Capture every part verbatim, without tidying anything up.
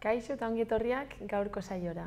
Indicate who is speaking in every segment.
Speaker 1: Kaixo eta ongi etorriak gaurko saiora.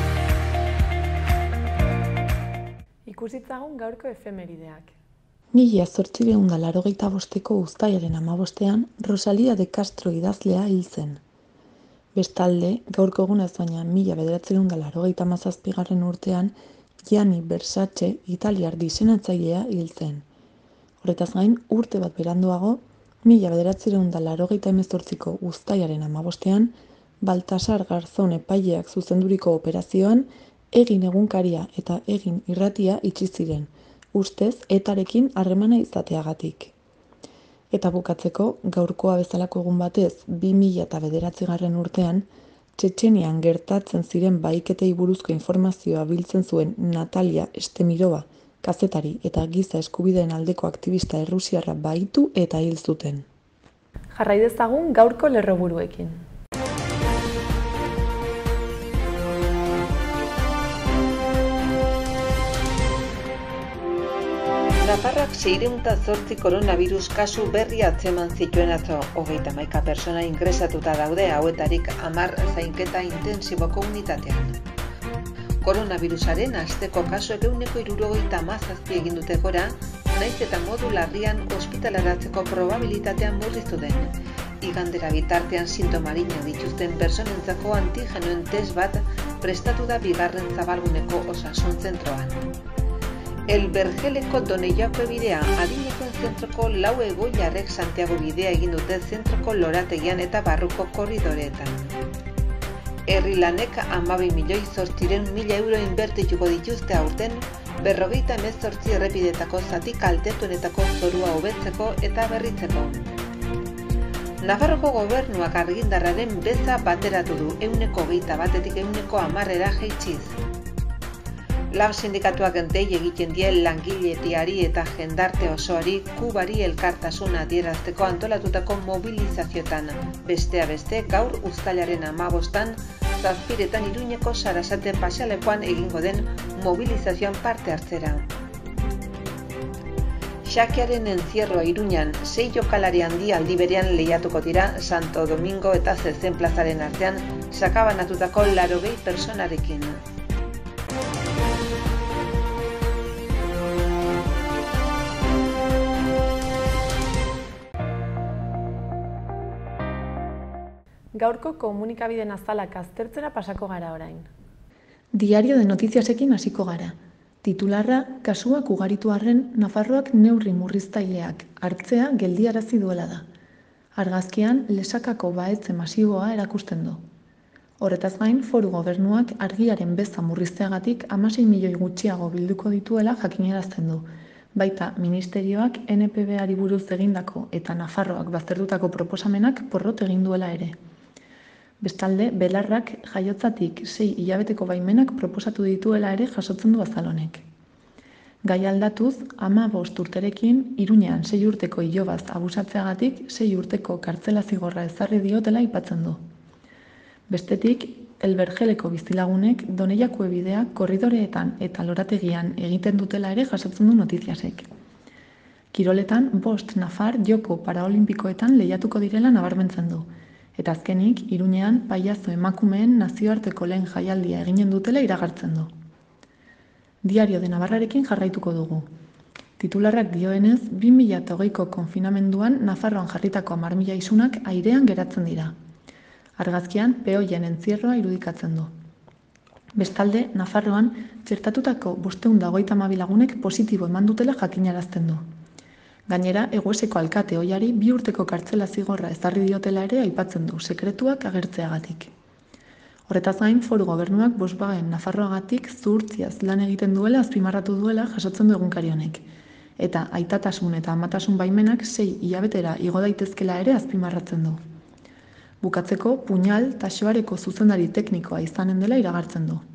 Speaker 1: Ikusitzagun gaurko efemerideak.
Speaker 2: Mila zortziehun eta laurogeita bosteko uztailaren hamabostean Rosalía de Castro idazlea hil zen. Bestalde, gaurko egunaz baina mila bederatziehun eta laurogeita hamazazpigarren urtean Gianni Versace italiar diseinatzailea hil zen. Horretaz gain, urte bat beranduago, mila bederatziehun eta laurogeita hemezortziko uztailaren hamabostean Baltasar Garzón epaileak zuzenduriko operazioan Egin egunkaria eta Egin irratia itxi ziren, ustez etarekin harremana izateagatik. Eta bukatzeko, gaurkoa bezalako egun batez, bi mila bederatzigarren urtean, Txetxenian gertatzen ziren bahiketei buruzko informazioa biltzen zuen Natalia Estemirova, kazetari eta giza eskubideen aldeko aktivista errusiarra bahitu eta hil zuten.
Speaker 1: Jarrai dezagun gaurko lerroburuekin.
Speaker 3: Nafarrak seiehun eta zortzi koronavirus kasu berri atzeman zituen atzo, hogeita hamaika pertsona ingresatuta daude hauetarik hamar zainketa intensiboko unitatean. Koronavirusaren asteko kasuek ehuneko hirurogeita hamazazpi egin dute gora, naiz eta modu larrian ospitaleratzeko probabilitatean murriztu den. Igandera bitartean sintoma arinak dituzten pertsonentzako antigenoen test bat prestatu da bigarren zabalguneko osasun zentroan. El Bergeleko Doneiako bidea adinekoen zentroko lau egoilarrek Santiago bidea egin dute zentroko lorategian eta barruko korridoreetan. Herri lanek hamabi milioi zortziehun mila euro inbertituko dituzte aurten, berrogeita hemezortzi errepidetako zati kaltetuenetako zorua hobetzeko eta berritzeko. Nafarroko gobernuak argindarraren beza bateratu du ehuneko hogeita batetik ehuneko hamarera jaitsiz. Lab sindikatuak dei egiten die langiletiari eta jendarte osoari Kubari elkartasuna adierazteko antolatutako mobilizazioetan. Bestea beste, gaur uztailaren hamabostan, zazpiretan Iruñeko Sarasate pasealekuan egingo den mobilizazioan parte hartzera. Xakearen encierroa Iruñan, sei jokalari handi aldi berean lehiatuko dira Santo Domingo eta Zezen plazaren artean sakabanatutako laurogei pertsonarekin.
Speaker 1: Gaurko komunikabideen azalak aztertzera pasako gara orain.
Speaker 2: Diario de Notiziasekin hasiko gara. Titularra, kasuak ugaritu arren Nafarroak neurri murriztaileak hartzea geldiarazi duela da. Argazkian, lesakako bahetze masiboa erakusten du. Horretaz gain, foru gobernuak argiaren beza murrizteagatik hamasei milioi gutxiago bilduko dituela jakinarazten du. Baita, ministerioak N P B-ari buruz egindako eta Nafarroak baztertutako proposamenak porrot egin duela ere. Bestalde, belarrak jaiotzatik sei hilabeteko baimenak proposatu dituela ere jasotzen du azalonek. Gai aldatuz, hamabost urterekin, Iruñean sei urteko ilobaz abusatzeagatik sei urteko kartzela zigorra ezarri diotela aipatzen du. Bestetik, El Bergeleko bizilagunek Doneiako bidea korridoreetan eta lorategian egiten dutela ere jasotzen du Notiziasek. Kiroletan, bost Nafar joko paraolimpikoetan lehiatuko direla nabarmentzen du. Eta azkenik, Iruñean pailazo emakumeen nazioarteko lehen jaialdia eginen dutela iragartzen du. Diario de Navarrarekin jarraituko dugu. Titularrak dioenez, bi mila hogeiko konfinamenduan Nafarroan jarritako hamar mila isunak airean geratzen dira. Argazkian, peoien entzierroa irudikatzen du. Bestalde, Nafarroan, txertatutako bostehun eta hogeita hamabi lagunek positibo eman dutela jakinarazten du. Gainera, Egueseko alkate ohiari bi urteko kartzela zigorra ezarri diotela ere aipatzen du, sekretuak agertzeagatik. Horretaz gain, foru gobernuak Volkswagen Nafarroagatik zuhurtziaz lan egiten duela azpimarratu duela jasotzen du egunkari honek. Eta aitatasun eta amatasun baimenak sei hilabetera igo daitezkela ere azpimarratzen du. Bukatzeko, Puñal Taxoareko zuzendari teknikoa izanen dela iragartzen du.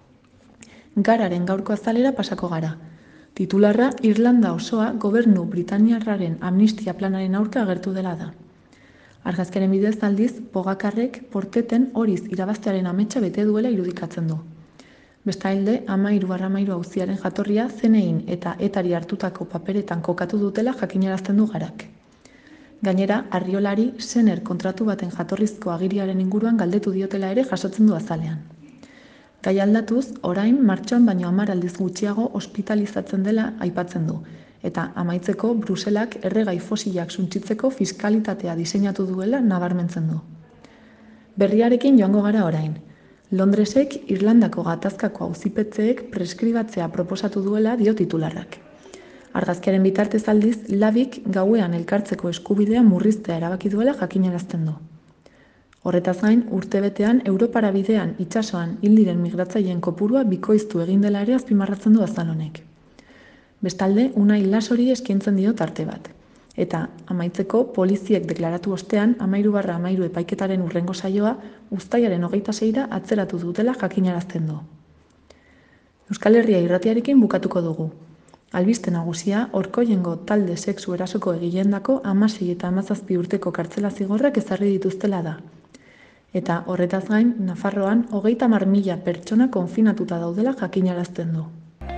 Speaker 2: Gararen gaurko azalera pasako gara. Titularra, Irlanda osoa gobernu Britaniarraren amnistia planaren aurka agertu dela da. Argazkiaren bidez aldiz, Pogakarrek porteten horiz irabaztearen ametsa bete duela irudikatzen du. Bestalde, hamairu barra hamairu auziaren jatorria zenein eta etari hartutako paperetan kokatu dutela jakinarazten du Garak. Gainera, Arriolari sener kontratu baten jatorrizko agiriaren inguruan galdetu diotela ere jasotzen du azalean. Gai aldatuz, orain martxoan baino hamar aldiz gutxiago ospitalizatzen dela aipatzen du, eta amaitzeko Bruselak erregai fosilak suntsitzeko fiskalitatea diseinatu duela nabarmentzen du. Berriarekin joango gara orain. Londresek Irlandako gatazkako auzipetzeek preskribatzea proposatu duela dio titularrak. Argazkiaren bitartez aldiz, labik gauean elkartzeko eskubidea murriztea erabaki duela jakinarazten du. Horretaz gain, urtebetean Europara bidean itsasoan hil diren migratzaileen kopurua bikoiztu egin dela ere azpimarratzen du azal honek. Bestalde, Unai Lasori eskaintzen dio tarte bat. Eta, amaitzeko, poliziek deklaratu ostean, amairu barra amairu epaiketaren urrengo saioa, uztailaren hogeita seira atzeratu dutela jakinarazten du. Euskal Herria irratiarekin bukatuko dugu. Albiste nagusia, Orkoiengo talde sexu erasoko egileendako hamasei eta hamazazpi urteko kartzela zigorrak ezarri dituztela da. Eta horretaz gain, Nafarroan hogeita hamar mila pertsona konfinatuta daudela jakinarazten du.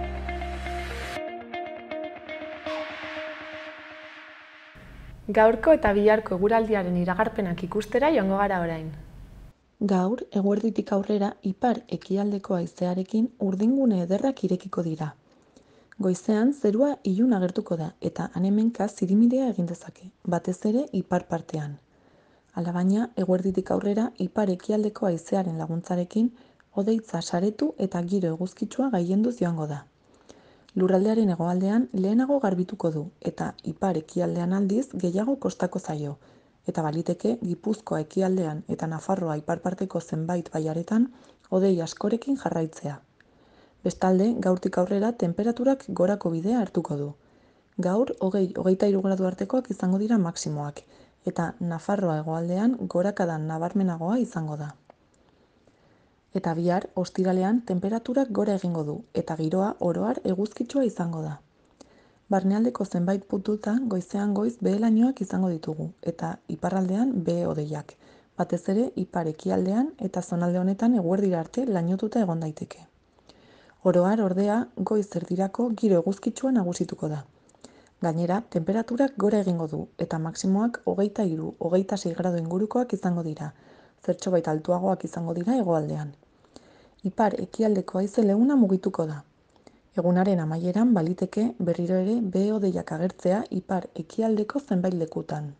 Speaker 1: Gaurko eta biharko eguraldiaren iragarpenak ikustera joango gara orain.
Speaker 2: Gaur, eguerditik aurrera ipar ekialdeko haizearekin urdingune ederrak irekiko dira. Goizean zerua ilun agertuko da eta han-hemenka zirimidea egin dezake, batez ere ipar partean. Alabaina, eguerditik aurrera ipar ekialdeko haizearen laguntzarekin hodeitza saretu eta giro eguzkitsua gaienduz joango da. Lurraldearen hegoaldean lehenago garbituko du eta ipar ekialdean aldiz gehiago kostako zaio, eta baliteke Gipuzkoa ekialdean eta Nafarroa iparparteko zenbait bailaretan hodei askorekin jarraitzea. Bestalde, gaurtik aurrera tenperaturak gorako bidea hartuko du. Gaur, hogei hogeita hiru gradu artekoak izango dira maximoak, eta Nafarroa hegoaldean gorakadan nabarmenagoa izango da. Eta bihar, ostiralean, tenperaturak gora egingo du, eta giroa oroar eguzkitsua izango da. Barnealdeko zenbait puntutan goizean goiz behe-lainoak izango ditugu, eta iparraldean behe-hodeiak, batez ere ipar ekialdean eta zonalde honetan eguerdira arte lainotuta egon daiteke. Oroar ordea, goiz erdirako giro eguzkitsua nagusituko da. Gainera, tenperaturak gora egingo du, eta maximoak hogeita hiru hogeita sei gradu ingurukoak izango dira, zertxobait altuagoak izango dira hegoaldean. Ipar ekialdeko haize leuna mugituko da. Egunaren amaieran baliteke berriro ere behe-hodeiak agertzea ipar ekialdeko zenbait lekutan.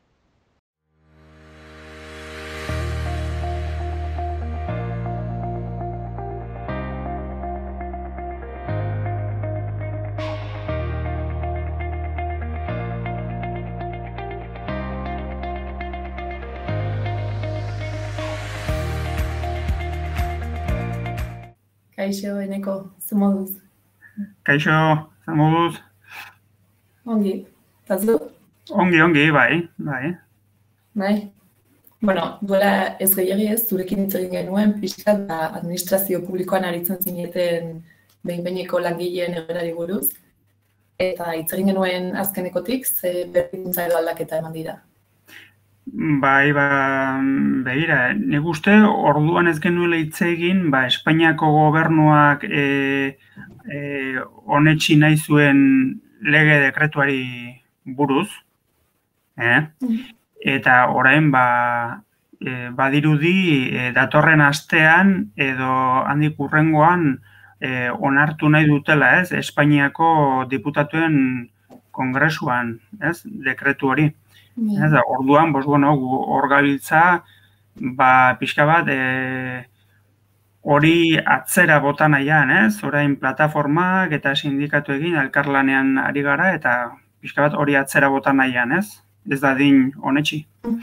Speaker 1: Kaixo, Eneko, ze moduz?
Speaker 4: Kaixo, ze moduz?
Speaker 1: Ongi, eta zu?
Speaker 4: Ongi, ongi, bai, bai.
Speaker 1: Bai? Bueno, duela ez gehiagi ez, zurekin hitz egin genuen, pixka da administrazio publikoan aritzen zineten behin-behineko langileen egoerari buruz. Eta hitz egin genuen azkenekotik, ze berrikuntza edo aldaketa eman dira.
Speaker 4: Bai, ba, begira, nik uste orduan ez genuela hitz egin, ba, Espainiako gobernuak e, e, onetsi nahi zuen lege dekretuari buruz, eh? Eta orain, ba, e, badirudi e, datorren astean edo handik hurrengoan e, onartu nahi dutela, ez? Espainiako diputatuen kongresuan, ez? Dekretu hori. Ez da, orduan, bos, bueno, hor gabiltza, ba, pixka bat, hori e, atzera bota nahian, ez? Orain plataformak eta sindikatu egin, elkarlanean ari gara, eta pixka bat hori atzera bota nahian, ez? Ez da din onetxi.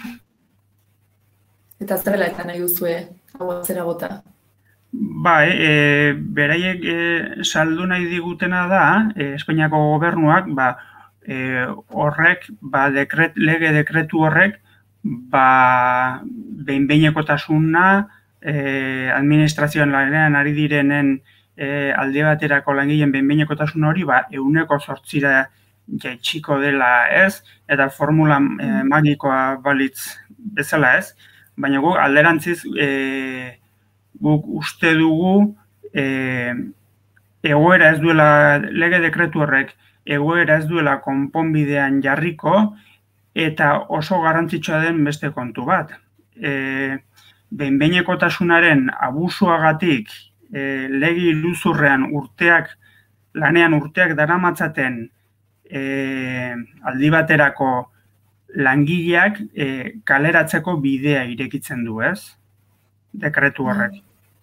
Speaker 1: Eta zerrela eta nahi duzue, hau atzera bota?
Speaker 4: Bai, e, beraiek e, saldu nahi digutena da, e, Espainiako gobernuak, ba, E, horrek, ba, dekret, lege dekretu horrek, ba, behin-behinekotasuna, e, administrazioan lanean ari direnen e, alde baterako langileen behin-behinekotasun hori, ba, ehuneko zortzira jaitsiko dela, ez? Eta formula e, magikoa balitz bezala, ez? Baina guk alderantziz e, guk uste dugu e, egoera ez duela lege dekretu horrek egoera ez duela konponbidean jarriko, eta oso garrantzitsua den beste kontu bat. E, behin-behinekotasunaren abusuagatik e, lege iruzurrean urteak, lanean urteak daramatzaten e, aldi baterako langileak e, kaleratzeko bidea irekitzen du, ez? Dekretu horrek.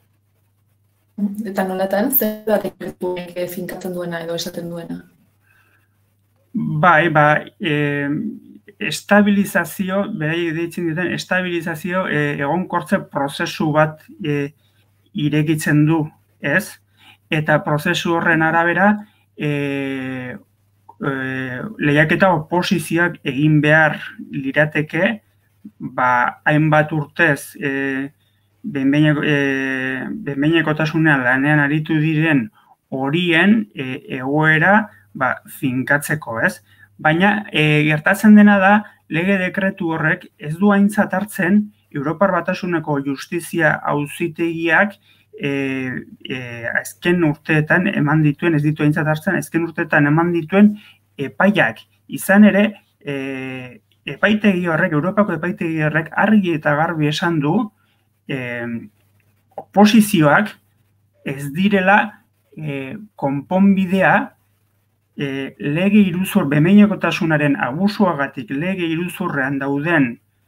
Speaker 1: Eta nolatan, zer da dekretu horrek finkatzen duena edo esaten duena?
Speaker 4: Bai, ba, e, estabilizazio, berai deitzen duten, estabilizazio e, egonkortze prozesu bat e, irekitzen du, ez? Eta prozesu horren arabera, e, e, lehiaketa oposizioak egin behar lirateke, ba, hainbat urtez, e, behin-behinekotasunean lanean aritu diren horien e, egoera ba, finkatzeko, ez? Baina, e, gertatzen dena da, lege dekretu horrek ez du aintzat hartzen Europar Batasuneko Justizia Auzitegiak e, e, azken urteetan eman dituen, ez ditu aintzat hartzen, azken urteetan eman dituen epaiak. Izan ere, e, epaitegi horrek, Europako epaitegi horrek argi eta garbi esan du, e, oposizioak ez direla e, konponbidea E, lege iruzur, behin-behinekotasunaren abusuagatik lege iruzurrean dauden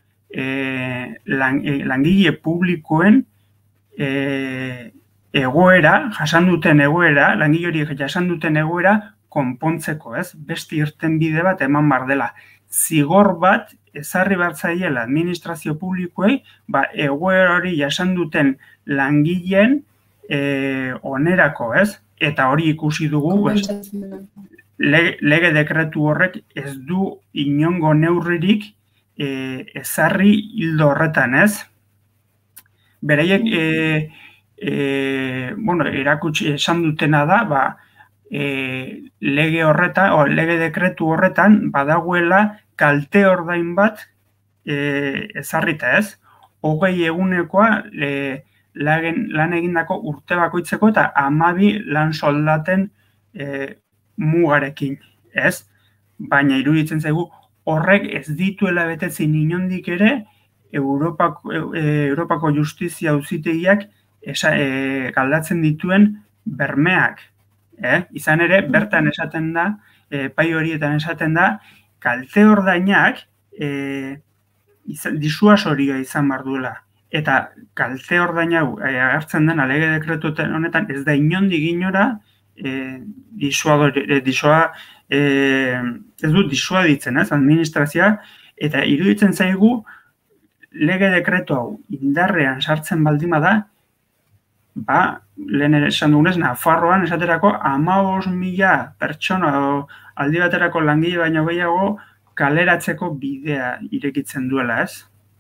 Speaker 4: e, lang, e, langile publikoen e, egoera, jasan duten egoera, langile horiek jasan duten egoera konpontzeko, ez? Beste irten bide bat eman bar dela. Zigor bat ezarri behar zaiela administrazio publikoei, ba, egoera hori jasan duten langileen e, onerako, ez? Eta hori ikusi dugu, ez? Lege, lege dekretu horrek ez du inongo neurririk e, ezarri hildo horretan, ez? Beraiek, e, e, bueno, erakutsi esan dutena da, ba, e, lege horretan, o, lege dekretu horretan, badagoela kalte ordain bat e, ezarrita, ez? Hogei egunekoa e, lan, lan egindako urte bakoitzeko eta hamabi lan soldaten e, mugarekin, ez? Baina iruditzen zaigu horrek ez dituela betetzen inondik ere Europako, e, Europako Justizia Auzitegiak e, galdatzen dituen bermeak. Eh? Izan ere, bertan esaten da, e, pai horietan esaten da, kalte ordainak e, disuasorioa izan behar duela. Eta kalte ordain hau e, agertzen dena lege dekretu honetan ez da inondik inora E, disua, e, disua e, ez du disua ditzen, ez, administrazioa, eta iruditzen zaigu lege dekretu hau indarrean sartzen baldin bada, ba, lehen esan dugunez, Nafarroan esaterako hamabost mila pertsona aldi baterako langile baino gehiago kaleratzeko bidea irekitzen duela, ez?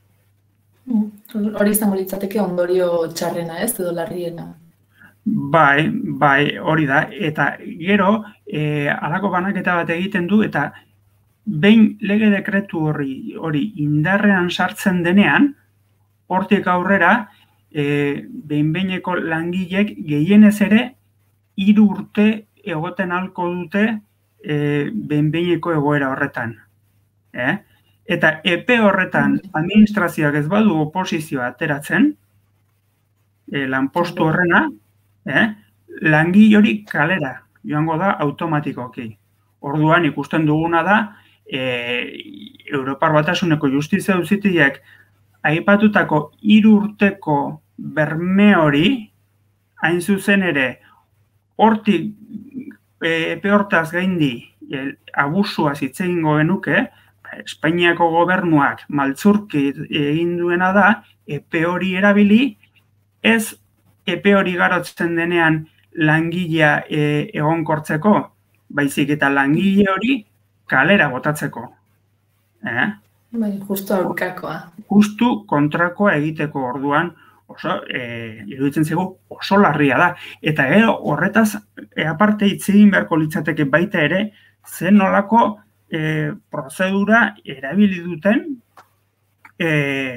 Speaker 1: Hori izango litzateke ondorio txarrena, ez, edo larriena.
Speaker 4: Bai, bai, hori da, eta gero, e, halako banaketa bat egiten du, eta behin lege dekretu hori, hori indarrean sartzen denean, hortik aurrera, e, behin-behineko langilek gehienez ere, hiru urte egoten ahalko dute e, behin-behineko egoera horretan. Eh? Eta epe horretan administrazioak ez badu oposizioa ateratzen, e, lanpostu horrena, Eh? langile hori kalera joango da automatikoki. Orduan ikusten duguna da e, Europar Batasuneko Justizia Auzitegiak aipatutako hiru urteko berme hori hain zuzen ere hortik e, epe hortaz gaindi e, abusuaz hitz egingo genuke, Espainiako gobernuak maltzurki egin duena da epe hori erabili ez epe hori garotzen denean langilea e, egonkortzeko, baizik eta langile hori kalera botatzeko. Eh?
Speaker 1: Bai, justu aurkakoa.
Speaker 4: Justu kontrakoa egiteko orduan, oso, e, iruditzen zaigu oso larria da. Eta gero horretaz, e, aparte hitz egin beharko litzateke baita ere, zen nolako e, prozedura erabili duten e,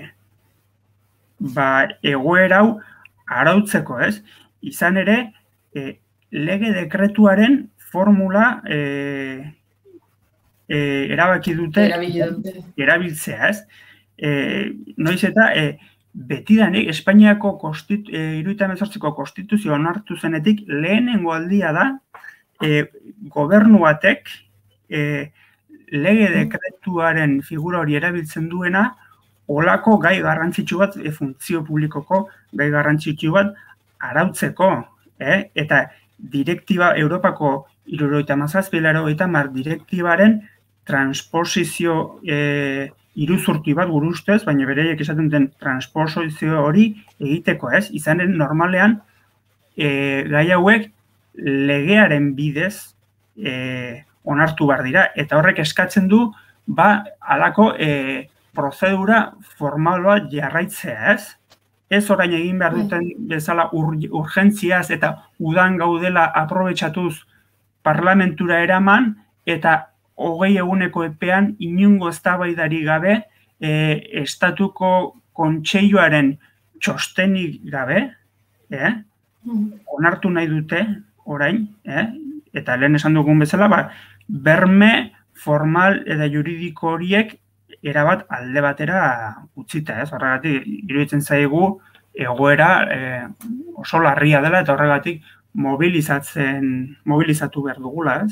Speaker 4: ba, egoera hau arautzeko, ez? Izan ere, e, lege dekretuaren formula e, e, erabaki dute erabiltzea, ez? E, noiz eta e, betidanik Espainiako kostit, e, hirurogeita hemezortziko konstituzio onartu zenetik lehenengo aldia da e, gobernu batek e, lege dekretuaren figura hori erabiltzen duena olako gai garrantzitsu bat, e, funtzio publikoko gai garrantzitsu bat arautzeko, eh? Eta direktiba Europako hirurogeita hamazazpi laurogeita hamar direktibaren transposizio e, iruzurti bat gure ustez, baina bereiek esaten duten transposizio hori egiteko, ez? Izanen normalean e, gai hauek legearen bidez e, onartu behar dira, eta horrek eskatzen du ba halako e, prozedura formal bat jarraitzea, ez? Ez orain egin behar duten bezala ur, urgentziaz eta udan gaudela aprobetxatuz parlamentura eraman eta hogei eguneko epean inungo eztabaidari gabe e, estatuko kontseiluaren txostenik gabe, eh? onartu nahi dute orain, eh? Eta lehen esan dugun bezala, ba, berme formal eta juridiko horiek erabat alde batera utzita, ez? Horregatik, iruditzen zaigu egoera e, oso larria dela eta horregatik mobilizatzen, mobilizatu behar dugula, ez?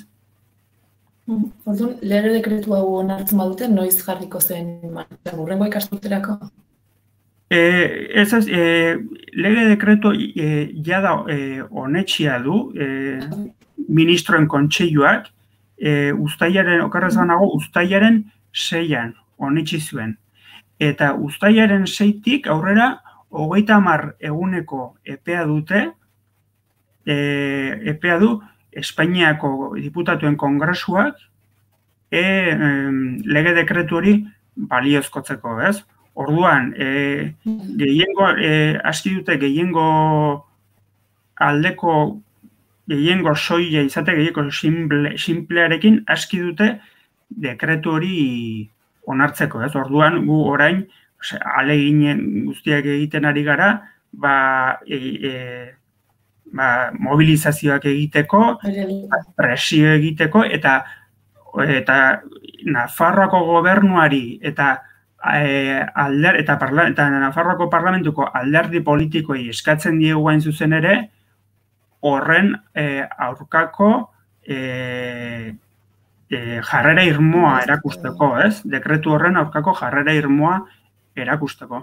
Speaker 1: Orduan, lege dekretu hau onartzen badute, noiz jarriko zen hurrengo ikasturterako?
Speaker 4: E, ez ez, e, lege dekretu e, jada e, onetxia du e, ministroen kontseiluak e, uztailaren, okerrez banago, uztailaren seian onetxi zuen. Eta uztailaren seitik aurrera hogeita hamar eguneko epea dute, e, epea du Espainiako diputatuen kongresuak e, e, lege dekretu hori baliozkotzeko, ez? Orduan, e, gehiengo, e, aski dute gehiengo aldeko, gehiengo soila izate, gehiengo simple, simplearekin aski dute dekretu hori onartzeko, ez? Orduan, gu orain, ahalegin guztiak egiten ari gara, ba, e, e, ba, mobilizazioak egiteko, presio egiteko, eta, eta Nafarroako gobernuari eta e, alder, eta, parla, eta Nafarroako parlamentuko alderdi politikoi eskatzen diegu hain zuzen ere, horren e, aurkako e, e, jarrera irmoa erakusteko, ez? Dekretu horren aurkako jarrera irmoa erakusteko.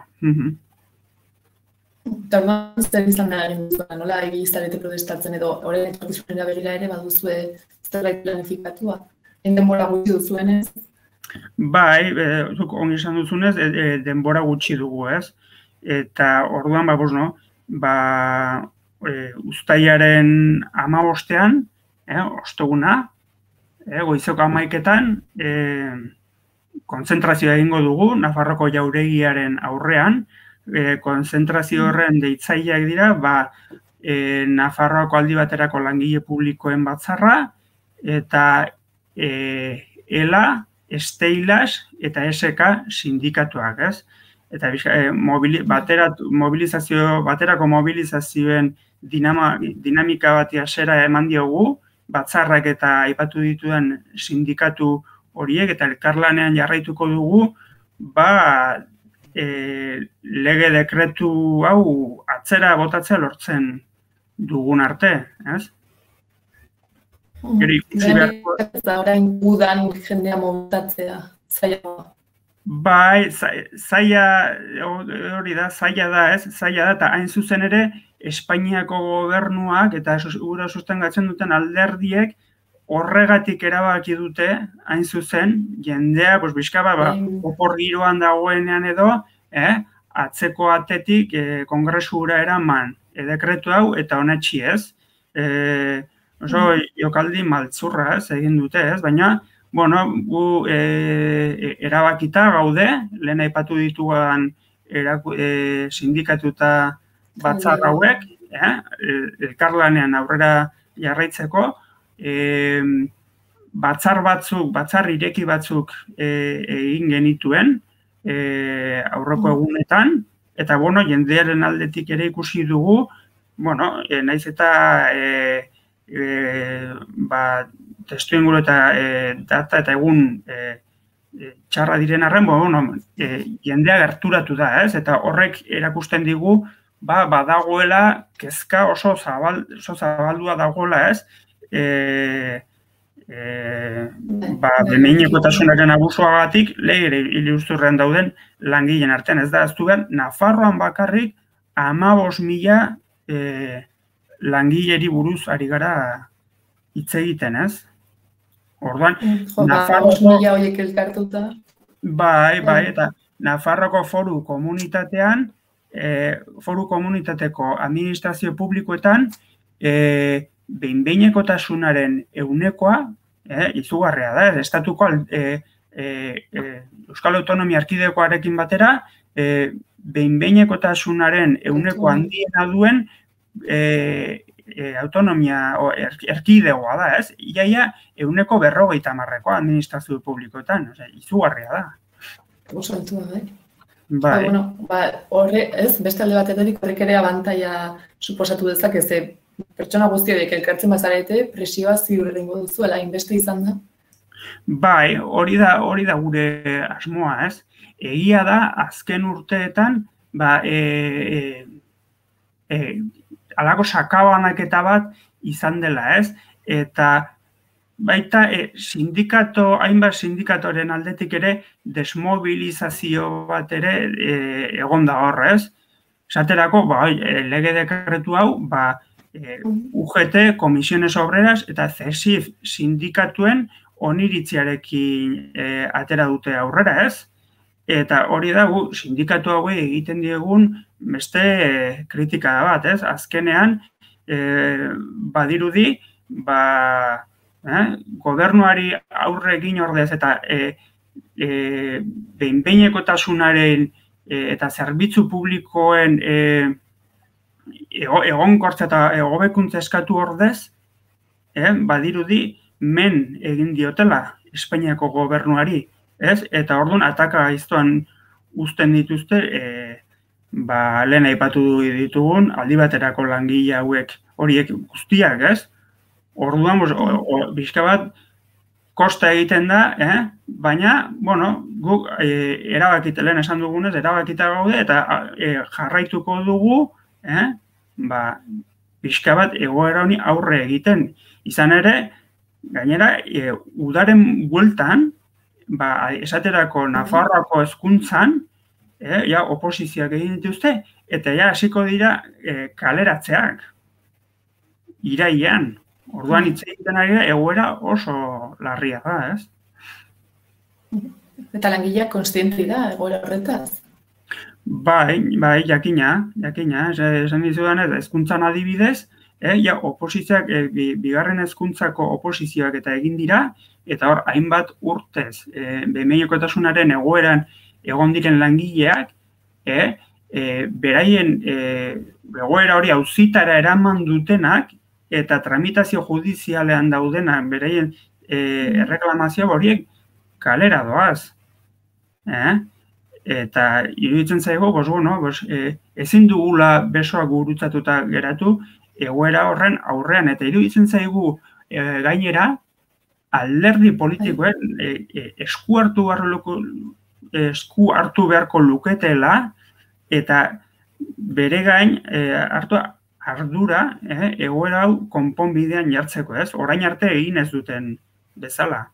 Speaker 1: Eta orduan, zer izan da egin duzuan, nola egizarete protestatzen edo horren etorkizunera begira ere baduzue zerbait planifikatua? Denbora gutxi duzuen, ez?
Speaker 4: Bai, e, ongi esan duzunez, e, e, denbora gutxi dugu, ez? Eta orduan, ba, bos, no, ba, e, uztailaren hamabostean, e, osteguna, e, goizeko hamaiketan, e, kontzentrazioa egingo dugu, Nafarroko jauregiaren aurrean, e, konzentrazio horren deitzaileak dira, ba, e, Nafarroako aldi baterako langile publikoen batzarra, eta e, ELA, Steilas eta S K sindikatuak, ez? Eta e, mobili, baterat, mobilizazio, baterako mobilizazioen dinama, dinamika bati hasiera eman diogu, batzarrak eta aipatu dituen sindikatu horiek eta elkarlanean jarraituko dugu, ba, e, lege dekretu hau atzera botatzea lortzen dugun arte, ez? Gero ikusi beharko...
Speaker 1: Eta orain udan jendea mobilitatzea, zaila.
Speaker 4: Bai, zaila, hori da, zaila da, ez? Zaila da, eta hain zuzen ere, Espainiako gobernuak eta gura sostengatzen duten alderdiek horregatik erabaki dute, hain zuzen, jendea, pues, bizkaba, ba, opor giroan dagoenean edo, eh, atzeko atetik eh, kongresura eraman e, dekretu hau eta honetxi, ez? Eh, oso, jokaldi maltzurra, ez, egin dute, ez? Baina, bueno, gu e, erabakita gaude, lehen aipatu dituan eraku, e, sindikatuta batzar hauek, eh, elkarlanean aurrera jarraitzeko, e, batzar batzuk, batzar ireki batzuk e, egin genituen e, aurreko egunetan, eta, bueno, jendearen aldetik ere ikusi dugu, bueno, e, naiz eta e, e, ba, testu inguru eta e, data eta egun e, e, txarra diren arren, bueno, e, jendea gerturatu da, ez? Eta horrek erakusten digu, ba, badagoela, kezka oso, zabal, oso zabaldua dagoela, ez? E, e, ba, behin-behinekotasunaren abusuagatik legere ilusturrean dauden langileen artean, ez da, ez du behar, Nafarroan bakarrik hamabost mila e, langileri buruz ari gara hitz egiten, ez? Orduan,
Speaker 1: jo, Nafarroko mila horiek elkartuta.
Speaker 4: Bai, bai, eta Nafarroko foru komunitatean, e, foru komunitateko administrazio publikoetan, e, behin-behinekotasunaren ehunekoa, e, izugarria da, estatuko e, e, e, Euskal Autonomia Erkidegoarekin batera, e, behin-behinekotasunaren euneko handiena duen e, e, autonomia o, er, erkidegoa da, ez? Iaia euneko berrogeita hamarrekoa administrazio publikoetan, ose, izugarria da.
Speaker 1: Oso altua, bai.
Speaker 4: Bai.
Speaker 1: Ba, bueno, ba, horre, ez, beste alde batetik horrek ere abantaia suposatu dezake, ze pertsona guztiak elkartzen bazarete, presioa ziur egingo duzuela, inbeste izan da?
Speaker 4: Bai, hori da, hori da gure asmoa, ez? Egia da, azken urteetan, ba, e, e, e, alako sakabanaketa bat izan dela, ez? Eta baita e, sindikato, hainbat sindikatoren aldetik ere desmobilizazio bat ere e, egon da hor, ez? Esaterako, ba, lege dekretu hau, ba, e, U G T, Comisiones Obreras eta C E S I F sindikatuen oniritziarekin e, atera dute aurrera, ez? Eta hori da, gu, sindikatu hauei egiten diegun beste e, kritika bat, ez? Azkenean, e, badirudi, ba, eh, gobernuari aurre egin ordez eta e, e, behin-behinekotasunaren e, eta zerbitzu publikoen e, egonkortza eta hobekuntza eskatu ordez, eh, badirudi men egin diotela Espainiako gobernuari, ez? Eta orduan ataka gaiztoan uzten dituzte, e, ba, lehen aipatu ditugun, aldi baterako langile hauek horiek guztiak, ez? Orduan, bizka bat, kosta egiten da, eh? Baina, bueno, guk e, erabakita, lehen esan dugunez, erabakita gaude, eta e, jarraituko dugu, eh? Ba, bizka bat egoera honi aurre egiten. Izan ere, gainera, e, udaren bueltan, ba, esaterako Nafarroako hezkuntzan, eh, ja, oposizioak egin dituzte, eta ja, hasiko dira e, kaleratzeak, irailean. Orduan hitz egiten ari da, egoera oso larria da, ez?
Speaker 1: Eta langileak kontziente da, egoera horretaz?
Speaker 4: Bai, bai, jakina, jakina, esan dizudan ez, hezkuntzan adibidez, eh, ja, oposizioak, eh, bigarren hezkuntzako oposizioak eta egin dira, eta hor, hainbat urtez, eh, behin-behinekotasunaren egoeran egon diren langileak, eh, eh, beraien eh, egoera hori auzitara eraman dutenak, eta tramitazio judizialean daudenak beraien eh, erreklamazio horiek kalera doaz. Eh? Eta iruditzen zaigu, bos, bueno, bos, e, ezin dugula besoak gurutzatuta geratu egoera horren aurrean. Eta iruditzen zaigu e, gainera alderdi politikoen e, e, esku hartu beharko, esku hartu beharko luketela eta bere gain e, hartu ardura eh, egoera hau konponbidean jartzeko, ez? Orain arte egin ez duten bezala.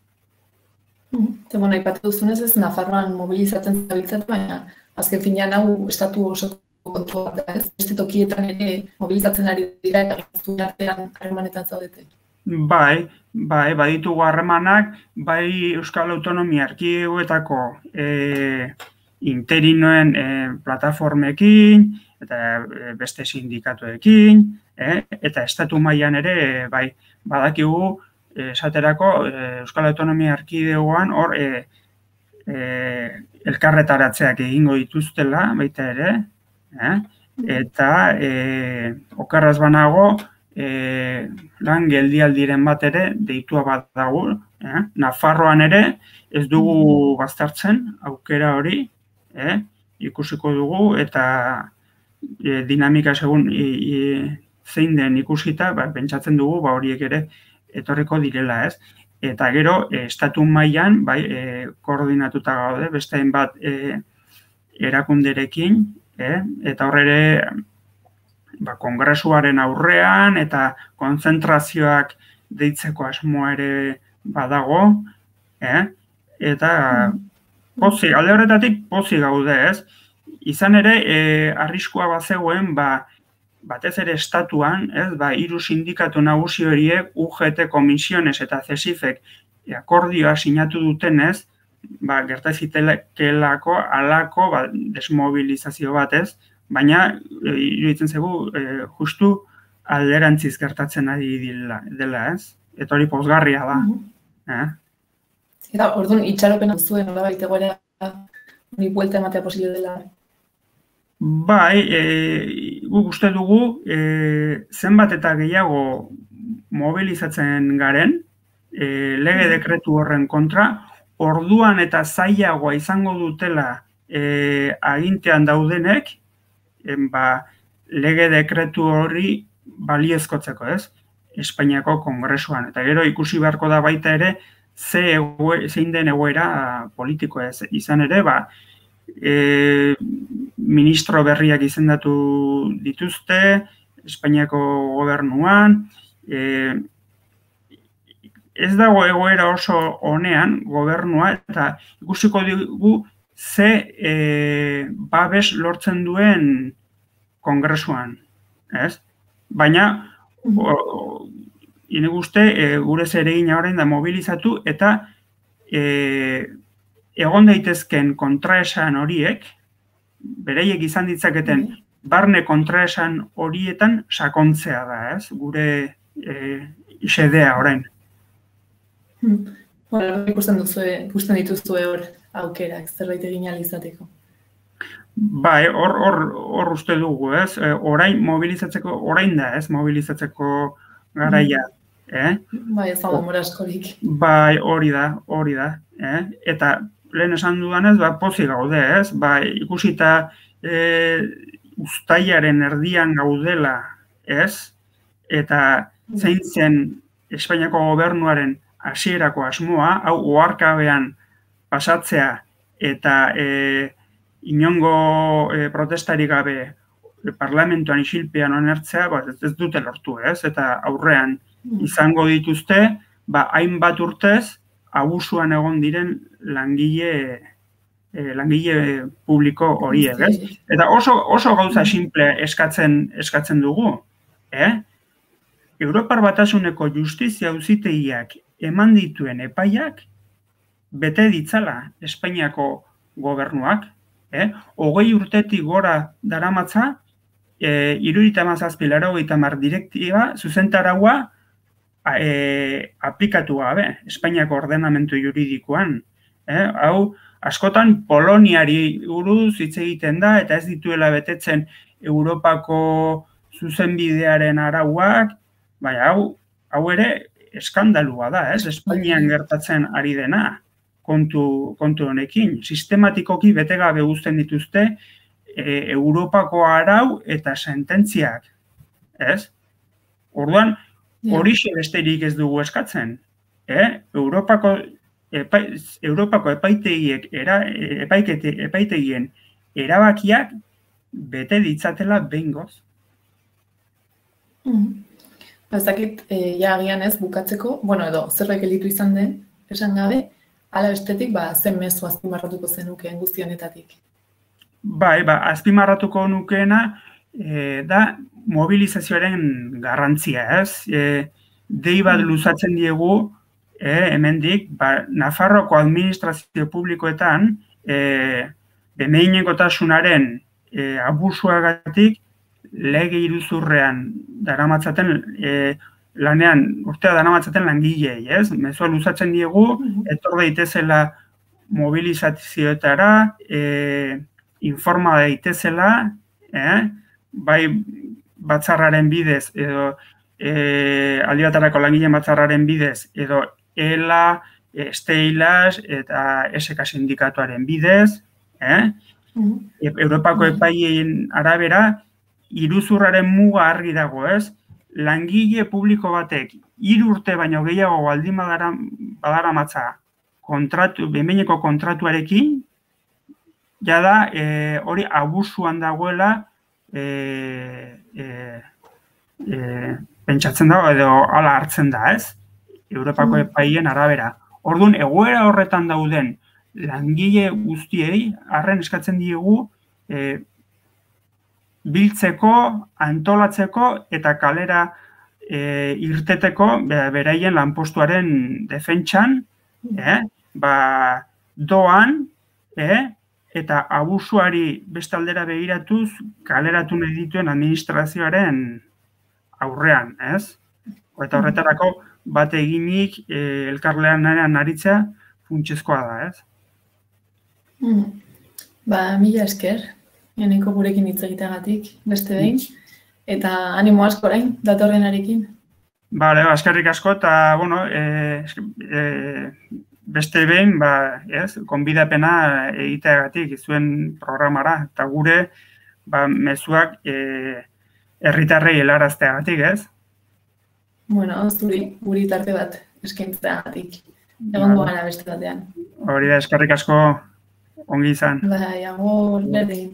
Speaker 1: Eta, bueno, aipatu duzunez ez, Nafarroan mobilizatzen zabiltzatu, baina azken finean hau estatu oso kontu bat, ez? Beste tokietan ere mobilizatzen ari dira eta gaztuen artean harremanetan zaudete.
Speaker 4: Bai, bai, baditugu harremanak, bai Euskal Autonomia Erkidegoetako e, interinoen e, plataformekin, eta e, beste sindikatuekin, e, eta estatu mailan ere, e, bai, badakigu, esaterako Euskal Autonomia Erkidegoan hor e, e, elkarretaratzeak egingo dituztela baita ere, eh? Eta e, okerraz banago e, lan geldialdiren bat ere deitua bat dago, eh? Nafarroan ere ez dugu baztertzen aukera hori, eh? Ikusiko dugu eta e, dinamika segun e, e, zein den ikusita, ba, pentsatzen dugu ba, horiek ere etorriko direla, ez? Eta gero, e, estatu mailan bai, e, koordinatuta gaude, beste hainbat e, erakunderekin, e, eta hor ere, ba, kongresuaren aurrean eta kontzentrazioak deitzeko asmoa ere badago, eh? Eta pozik, alde horretatik pozik gaude, ez? Izan ere, e, arriskua bazegoen, ba, batez ere estatuan, ez, ba, hiru sindikatu nagusi horiek U G T, Comisiones eta CESIFek akordioa sinatu dutenez, ba, gerta zitekelako alako ba, desmobilizazio bat, ez? Baina, e, iruditzen zegu, e, justu alderantziz gertatzen ari dela, dela, ez? Eta hori pozgarria da. eh?
Speaker 1: Eta, orduan, itxaropena zuen, nola baita goera, hori buelta ematea posible dela.
Speaker 4: Bai, e, guk uste dugu, e, zenbat eta gehiago mobilizatzen garen, e, lege dekretu horren kontra, orduan eta zailagoa izango dutela e, agintean daudenek, e, ba, lege dekretu hori baliezkotzeko, ez? Espainiako Kongresuan. Eta gero ikusi beharko da baita ere, ze egoe, zein den egoera politikoa ez. Izan ere, ba, e, ministro berriak izendatu dituzte, Espainiako gobernuan, e, ez dago egoera oso honean gobernua, eta ikusiko dugu ze e, babes lortzen duen Kongresuan, ez? Baina, ine guzti, e, gure zeregina orain da mobilizatu eta e, egon daitezken kontraesan horiek, bereiek izan ditzaketen barne kontraesan horietan sakontzea da, ez? Gure e, xedea orain.
Speaker 1: Bueno, ikusten duzue, ikusten dituzue hor aukerak, zerbait egin ahal izateko.
Speaker 4: Bai, hor, hor, hor uste dugu, ez? E, orain mobilizatzeko, orain da, ez? Mobilizatzeko garaia, eh?
Speaker 1: Bai, ez dago denbora askorik.
Speaker 4: Bai, hori da, hori da, eh? Eta lehen esan dudanez, ba, pozik gaude, ez? Ba, ikusita e, uztailaren erdian gaudela, ez? Eta zein zen Espainiako gobernuaren hasierako asmoa, hau oharkabean pasatzea eta e, inongo e, protestarik gabe e, parlamentuan isilpean onertzea, ba, ez, ez dute lortu, ez? Eta aurrean izango dituzte, ba, hainbat urtez, abusuan egon diren langile, e, langile publiko horiek, ez? Eta oso, oso gauza simple eskatzen, eskatzen dugu, eh? Europar Batasuneko justizia auzitegiak eman dituen epaiak bete ditzala Espainiako gobernuak, eh? Hogei urtetik gora daramatza, e, hirurogeita hamazazpi laurogeita hamar direktiba zuzentaraua e, aplikatu gabe Espainiako ordenamentu juridikoan. Eh? Hau, askotan Poloniari buruz hitz egiten da, eta ez dituela betetzen Europako zuzenbidearen arauak, baina hau, hau ere eskandalua da, ez? Espainian gertatzen ari dena kontu, kontu honekin. Sistematikoki betegabe uzten dituzte e, Europako arau eta sententziak, ez? Orduan, horixe besterik ez dugu eskatzen. Eh? Europako, epa, Europako epaitegiek era, epaikete, epaitegien erabakiak bete ditzatela behingoz.
Speaker 1: Mm. Ez dakit, e, ja agian ez bukatzeko, bueno, edo zerbait gelditu izan den, esan gabe, ala bestetik, ba, zen mezu azpimarratuko zenukeen guzti honetatik.
Speaker 4: Bai, ba, azpimarratuko nukeena e, da mobilizazioaren garrantzia, ez? E, dei bat luzatzen diegu, e, hemendik, ba, Nafarroko administrazio publikoetan, e, behin-behinekotasunaren e, abusuagatik, lege iruzurrean daramatzaten, e, lanean, urtea daramatzaten langilei, ez? Mezua luzatzen diegu, etor daitezela mobilizazioetara, e, informa daitezela, eh? Bai batzarraren bidez, edo e, aldi batarako langileen batzarraren bidez, edo ELA, Steilas eta S K sindikatuaren bidez, eh? Europako epaien arabera, iruzurraren muga argi dago, ez? langile publiko batek hiru urte baino gehiago baldin badara, badara matza kontratu, behinbeineko kontratuarekin, jada e, hori abusuan dagoela e, e, e, pentsatzen dago edo hala hartzen da, ez? Europako epaien arabera. Orduan, egoera horretan dauden langile guztiei, arren eskatzen diegu e, biltzeko, antolatzeko eta kalera e, irteteko beraien lanpostuaren defentsan, eh? ba, doan, eh? eta abusuari beste aldera begiratuz kaleratu nahi dituen administrazioaren aurrean, ez? Eta horretarako bat eginik e, elkarlanean aritzea funtsezkoa da, ez?
Speaker 1: Mm. Ba, mila esker, eneko gurekin hitz egiteagatik, beste behin, eta animo asko orain, datorrenarekin.
Speaker 4: Bale, eskerrik asko, eta, bueno, e, e, beste behin, ba, ez, konbidapena egiteagatik zuen programara, eta gure, ba, mezuak e, herritarrei helarazteagatik, ez?
Speaker 1: Bueno, zuri, guri tarte bat eskaintzeagatik. Egon gara beste batean.
Speaker 4: Hori da, eskerrik asko, ongi izan.
Speaker 1: Bai, agur, berdin.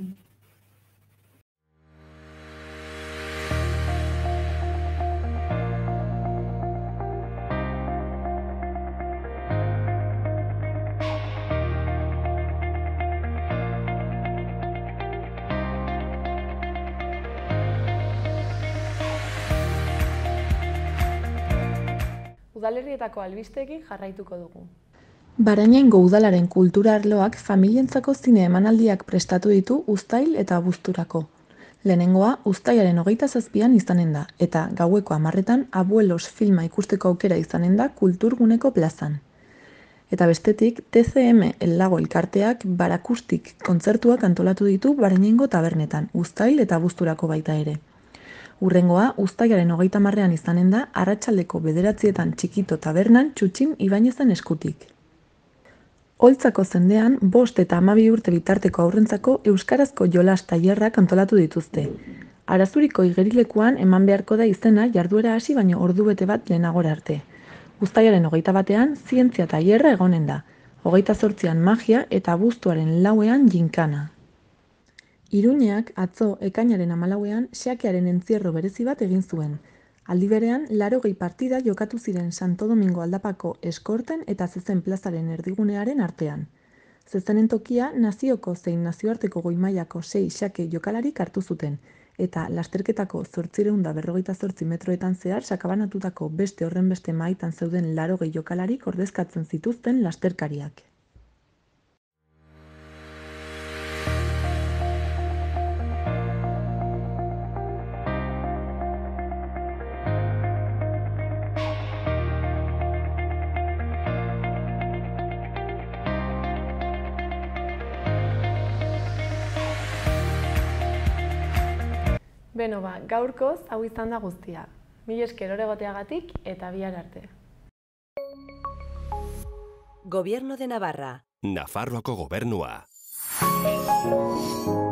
Speaker 2: Udalerrietako albisteekin jarraituko dugu. Barainaingo udalaren kultura arloak familientzako zine emanaldiak prestatu ditu uztail eta abuzturako. Lehenengoa uztailaren hogeita zazpian izanen da, eta gaueko hamarretan Abuelos filma ikusteko aukera izanen da kulturguneko plazan. Eta bestetik, T C M El Lago elkarteak barakustik kontzertuak antolatu ditu Barainaingo tabernetan, uztail eta abuzturako baita ere. Urrengoa, uztailaren hogeita hamarrean izanen da, arratsaldeko bederatzietan txikito tabernan Txutxin Ibainezen eskutik. Oltzako zendean, bost eta hamabi urte bitarteko aurrentzako euskarazko jolas tailerrak antolatu dituzte. Arazuriko igerilekuan eman beharko da izena jarduera hasi baino ordubete bat lehenagora arte. Uztailaren hogeita batean, zientzia tailerra egonen da, hogeita zortzian magia eta abuztuaren lauean ginkana. Iruñeak atzo ekainaren hamalauean xakearen entzierro berezi bat egin zuen. Aldi berean, laurogei partida jokatu ziren Santo Domingo aldapako eskorten eta zezen plazaren erdigunearen artean. Zezenen tokia nazioko zein nazioarteko goi-mailako sei xake jokalarik hartu zuten, eta lasterketako zortziehun eta berrogeita zortzi metroetan zehar sakabanatutako beste horrenbeste mahaitan zeuden laurogei jokalarik ordezkatzen zituzten lasterkariak. Beno ba, gaurkoz hau izan da guztia. Mila esker oregoteagatik eta bihar arte.
Speaker 5: Gobierno de Navarra.
Speaker 6: Nafarroako gobernua.